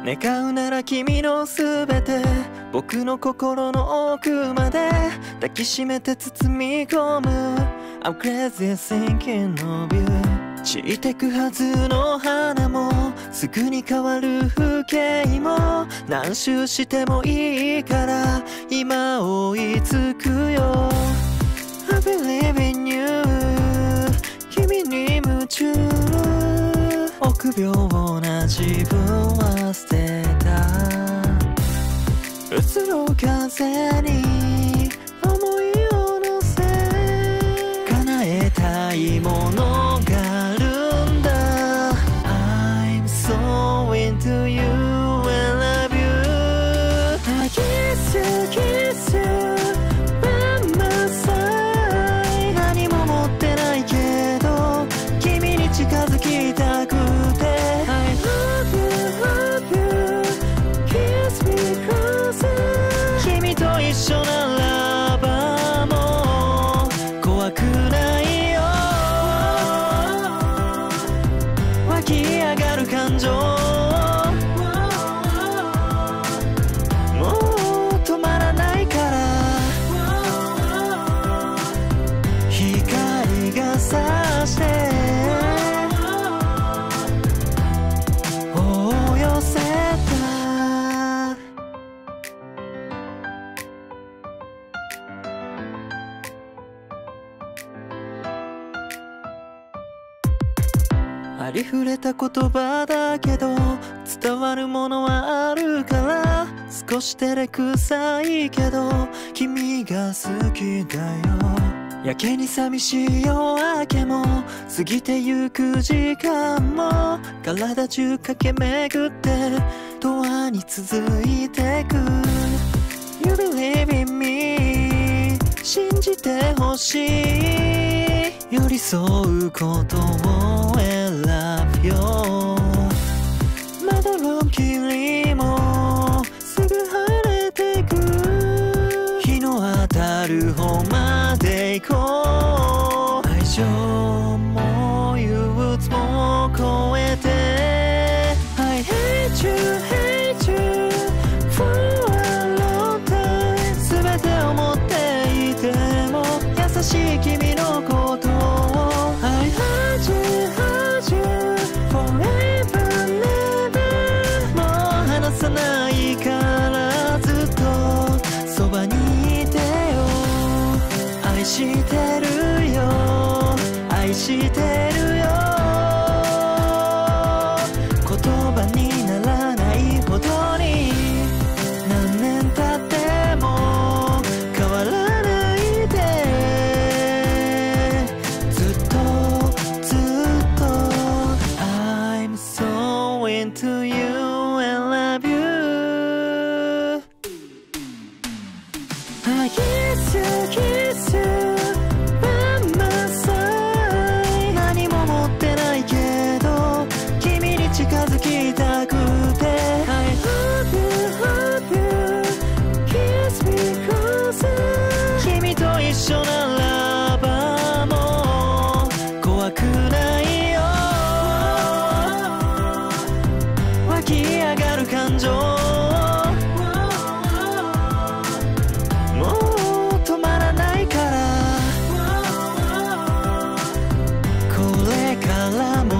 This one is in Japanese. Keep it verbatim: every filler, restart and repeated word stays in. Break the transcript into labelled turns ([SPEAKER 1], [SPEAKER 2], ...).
[SPEAKER 1] 願うなら君の全て、僕の心の奥まで抱きしめて包み込む。 I'm crazy thinking of you。 散ってくはずの花もすぐに変わる風景も、何周してもいいから今追いつくよ。 I believe in you。 君に夢中、臆病な自分は捨てた。移ろう風に想いを乗せ、叶えたいものがあるんだ。 I'm so into you and love you。 I kiss you, kiss you by my side。 何も持ってないけど君に近づきたくて、 I love you, love you kiss me closer。 君と一緒ならばもう怖くないよ。湧き上がる感情、もう止まらないから。光が差して頬を寄せた。ありふれた言葉だけど伝わるものはあるから、少し照れくさいけど君が好きだよ。やけに寂しい夜明けも過ぎてゆく時間も、体中駆け巡って永遠に続いてく。 You believe in me。 信じてほしい。寄り添うことを選ぶよ。まどろん霧もすぐ晴れてく。日の当たる方まで行こう。愛情も憂鬱も超えて I hate you, hate you for a long time。 全てを持っていても優しい君のことを I heard you, heard you forever never。 もう離さないからずっとそばにいてよ。愛してるよ、愛してるよ。言葉にならないほどに何年経っても変わらないで。ずっとずっと I'm so into you and love you。 I kiss you, kiss you by my side。 何も持ってないけど君に近づきたくて、 I love you, love you kiss me closer。 君と一緒ならばもう怖くないよ。湧き上がる感情、もう止まらないから。これからも